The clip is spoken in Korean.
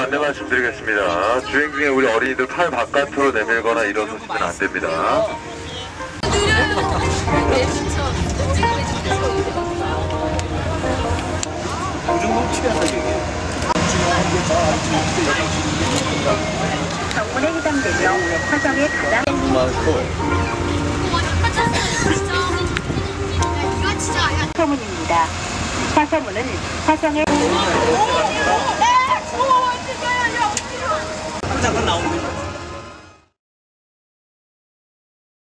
안내 말씀드리겠습니다. 주행 중에 우리 어린이들 팔 바깥으로 내밀거나 일어서시면 안 됩니다. 정문에 해당되며 화성의 가장 화성문입니다. 화성문은 화성의 잠깐 나옵니다.